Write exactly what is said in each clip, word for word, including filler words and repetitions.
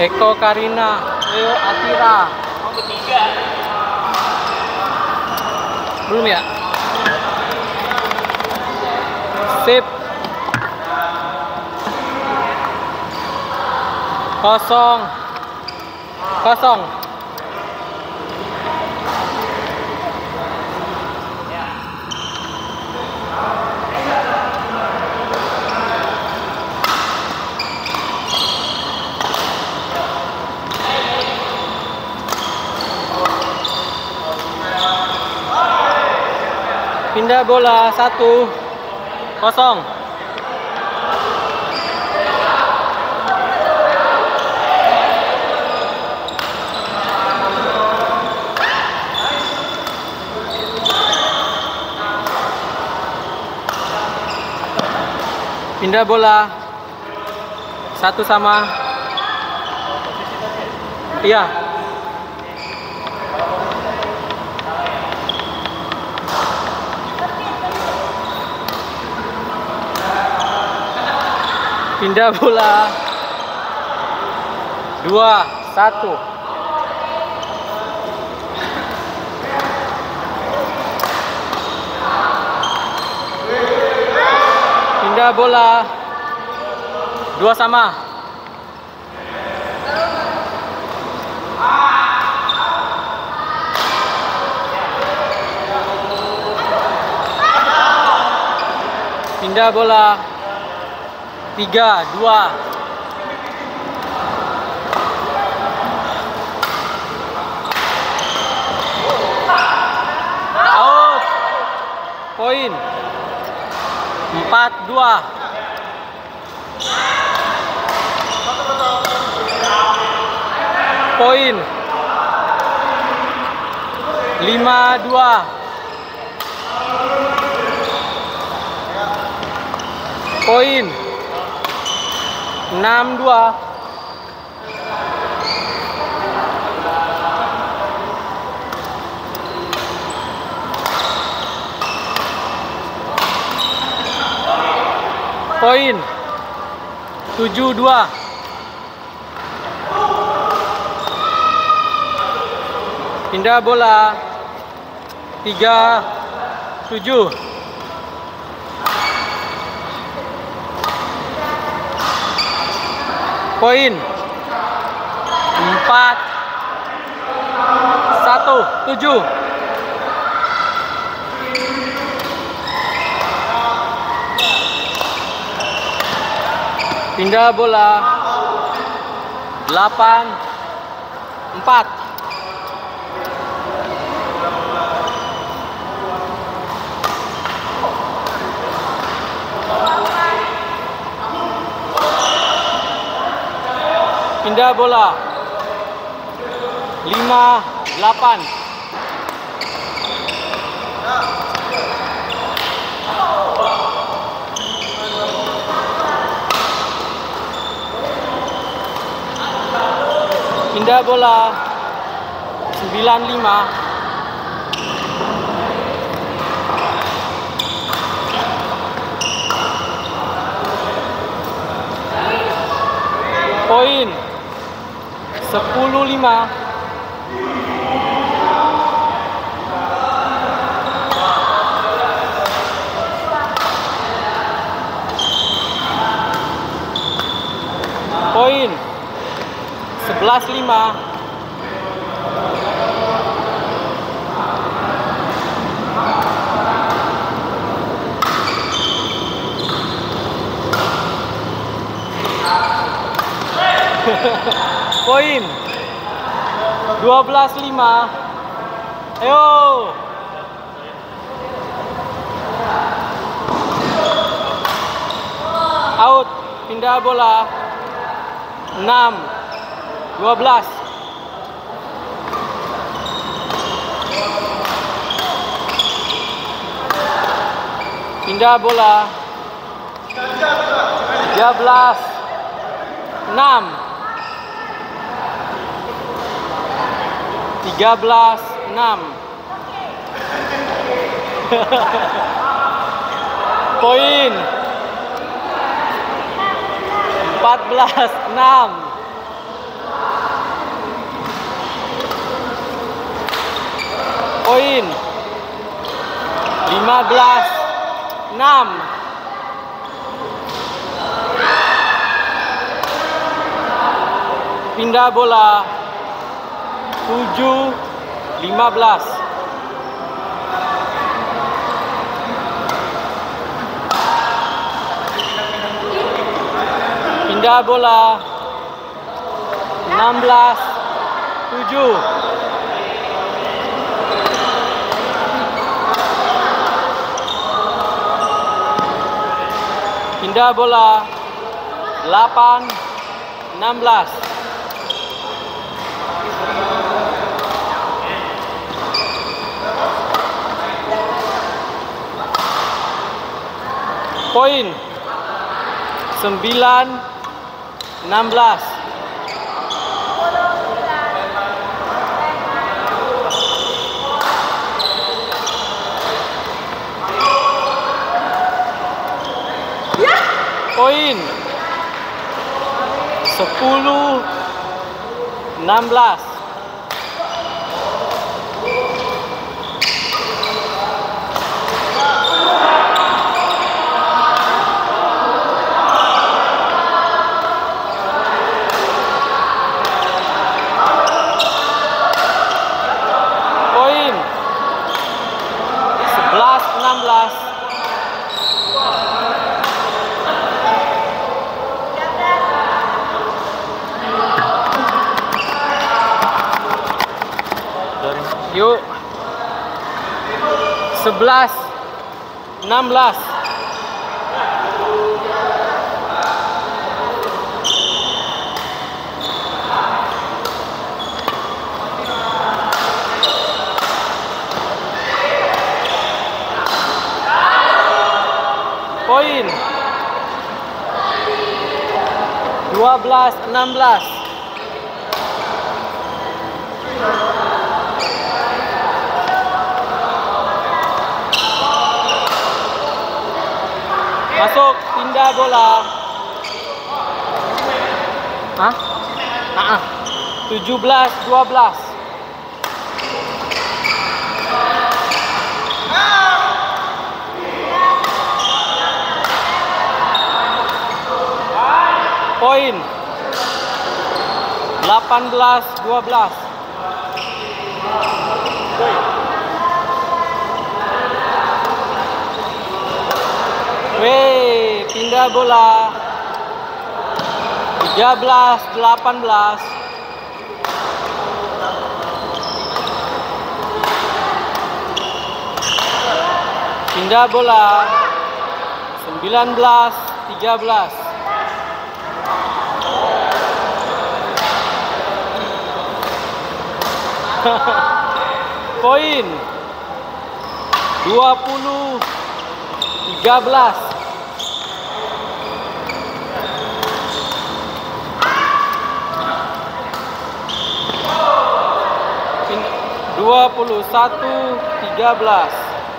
Eko Karina, Leo Atira. Oh, ketiga. Belum ya? Sip. Kosong. Kosong. Pindah bola satu kosong. Pindah bola satu sama. Iya. Pindah bola dua satu. Pindah bola dua sama. Pindah bola tiga dua. Out. Poin empat dua. Poin lima dua. Poin enam dua. Poin tujuh dua. Pindah bola tiga tujuh. Poin empat satu tujuh. Pindah bola delapan empat. Pindah bola lima delapan. Pindah bola sembilan lima. Poin sepuluh lima. Poin sebelas lima. Poin dua belas lima. Ayo. Out. Pindah bola enam dua belas. Pindah bola tiga belas enam. tiga belas enam. Poin empat belas enam. Poin. lima belas enam. Pindah bola. tujuh lima belas. Pindah bola. enam belas tujuh. Pindah bola. delapan enam belas. Poin. sembilan enam belas. Poin. sepuluh enam belas. Poin. sebelas enam belas. Yuk. sebelas enam belas. Poin. dua belas enam belas. Masuk, pindah bola. Hah? Nah, tujuh belas dua belas. Poin. delapan belas dua belas. Weh, pindah bola. tiga belas delapan belas. Pindah bola. sembilan belas tiga belas. Poin. dua puluh tiga belas. dua puluh satu tiga belas.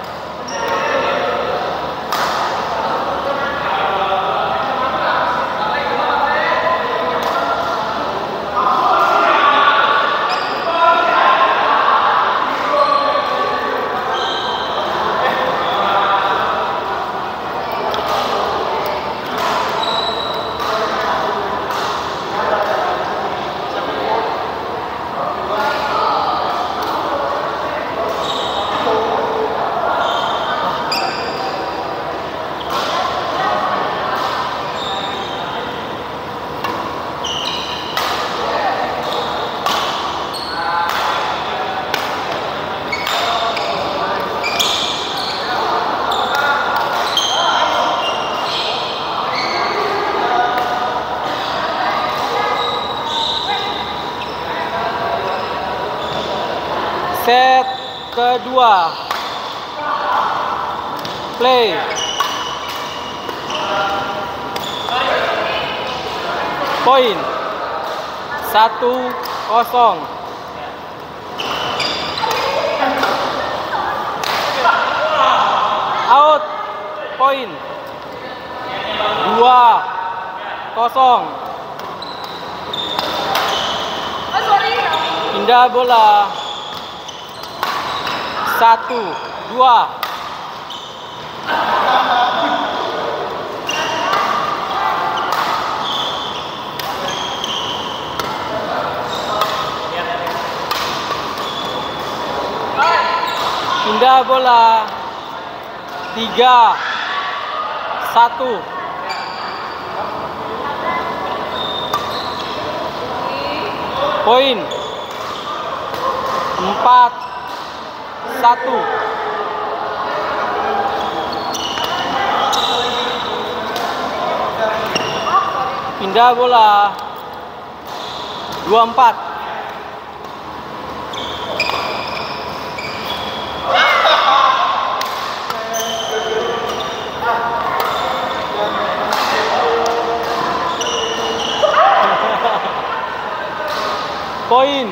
Set kedua. Play. Poin. Satu kosong. Out. Poin. Dua kosong. Pindah bola. Satu, dua. Pindah bola. Tiga, satu. Poin. Empat, satu. Pindah bola. Dua, empat. Poin.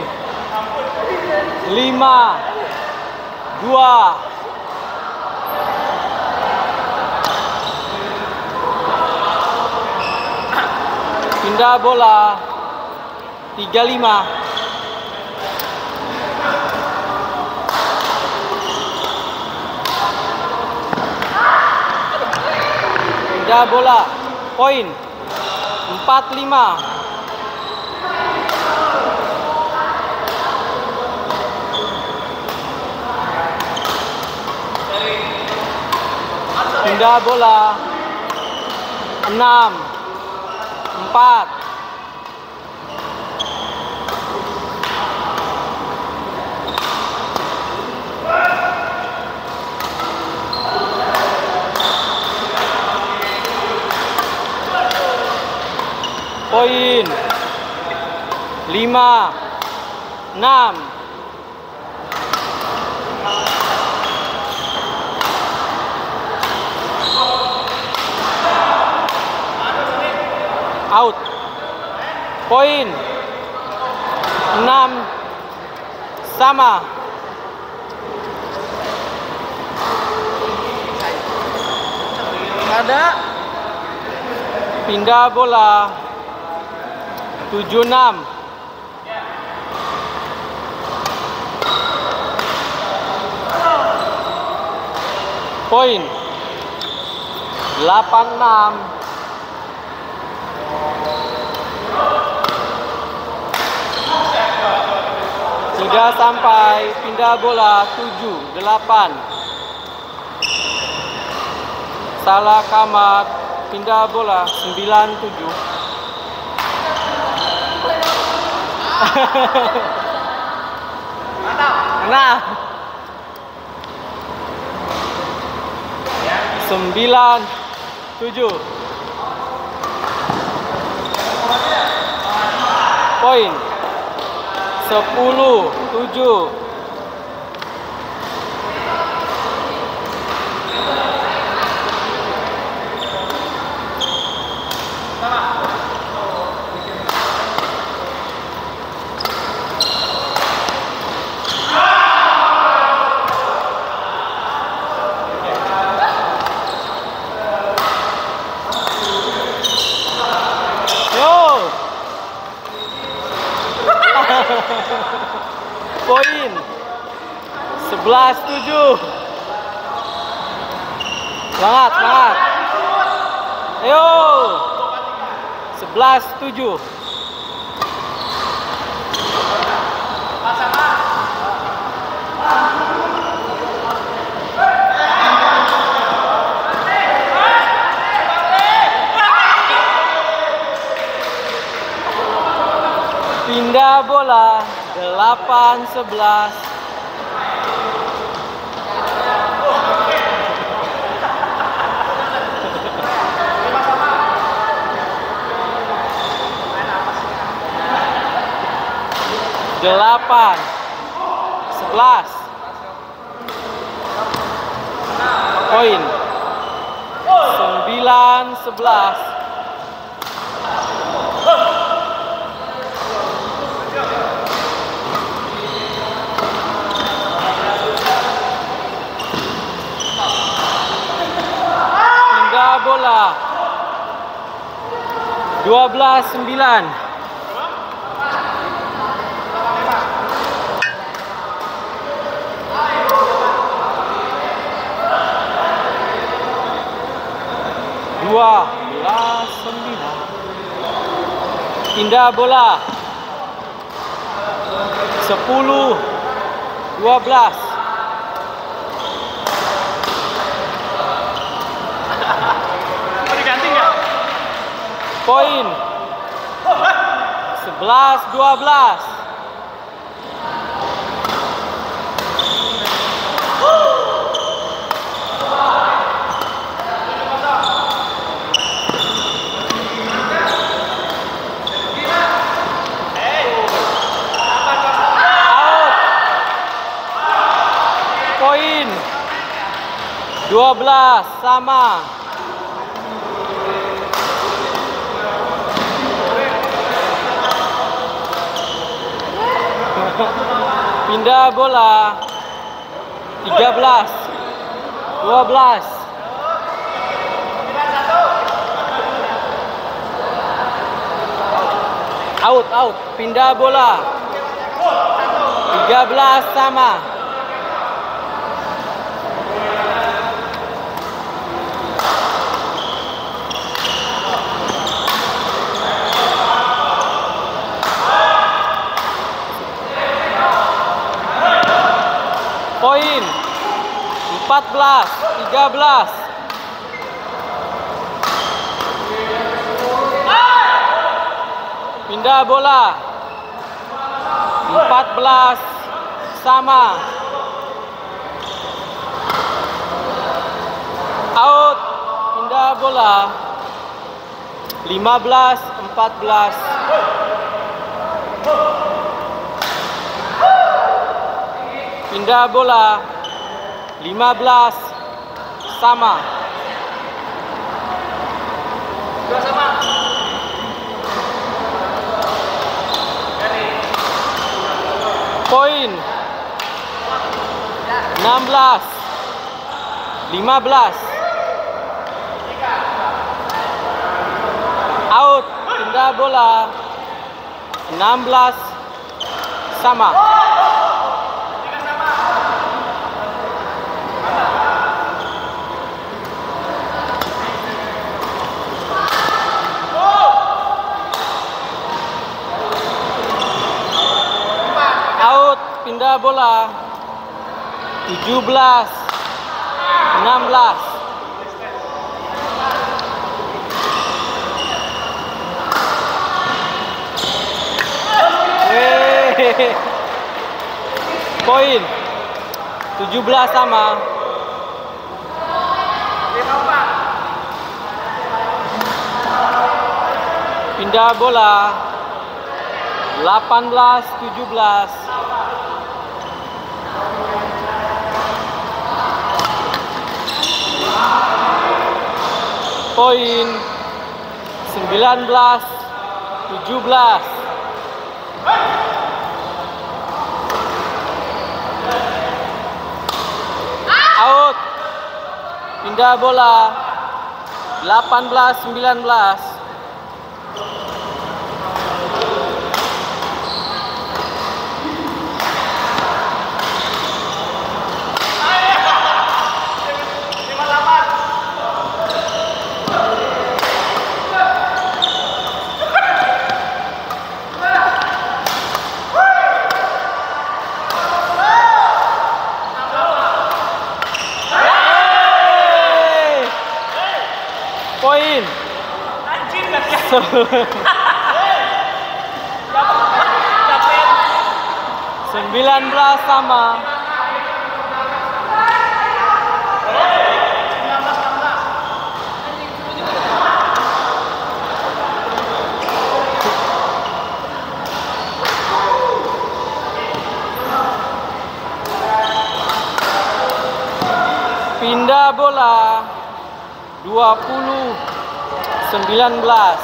Lima, dua. Pindah bola. Tiga, lima. Pindah bola. Poin. Empat, lima. Pindah bola. Enam, empat. Poin. Lima, enam. Out. Poin. Enam, sama. Ada. Pindah bola. Tujuh, enam. Poin. Delapan, enam. Tiga sampai. Pindah bola. Tujuh, delapan. Salah kamar. Pindah bola. Sembilan, tujuh. Nah. Sembilan, tujuh. Poin. Sepuluh, tujuh. Poin. Sebelas, tujuh. Semangat, semangat. Ayo. Sebelas, tujuh. Pindah bola. Delapan, sebelas. Delapan, sebelas. Poin. Sembilan, sebelas. Pindah bola. Dua belas, sembilan. dua belas sembilan. Pindah bola. Sepuluh dua belas. Mau diganti nggak? Poin. Sebelas dua belas. Poin dua belas sama. Pindah bola. Tiga belas dua belas. Out out. Pindah bola. Tiga belas sama. Poin empat belas tiga belas. Pindah bola. Empat belas sama. Out. Pindah bola. Lima belas empat belas. Pindah bola. Lima belas sama. Dua sama. Poin enam belas lima belas. Out. Pindah bola. Enam belas sama. Pindah bola. Tujuh belas enam belas. Weh. Poin tujuh belas sama. Pindah bola. Delapan belas tujuh belas. Poin sembilan belas tujuh belas. Out. Pindah bola. Delapan belas sembilan belas. Poin sembilan belas sama. Pindah bola. Dua puluh sembilan belas.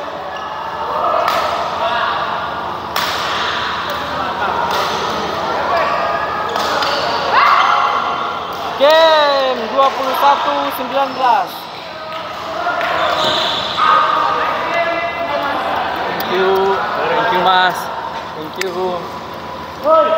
Game dua puluh satu sembilan belas. Thank you, thank you Mas, thank you.